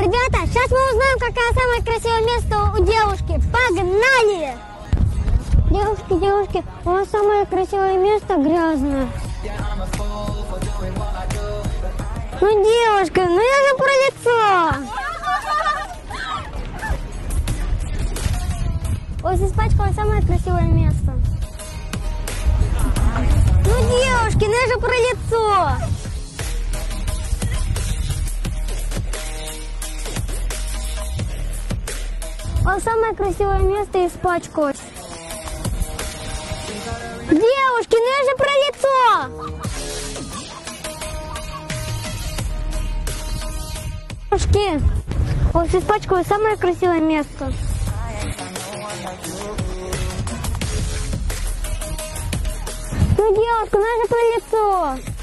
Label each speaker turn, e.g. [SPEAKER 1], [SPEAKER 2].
[SPEAKER 1] Ребята, сейчас мы узнаем, какое самое красивое место у девушки. Погнали! Девушки, у вас самое красивое место грязное. Ну, девушка, ну я же про лицо. Ой, испачкалось самое красивое место. Ну, девушки, ну я же про лицо. А самое красивое место испачкалось. Девушки, ну я же про лицо. Девушки, вот испачкалось самое красивое место. Ну, девушка, ну я же про лицо.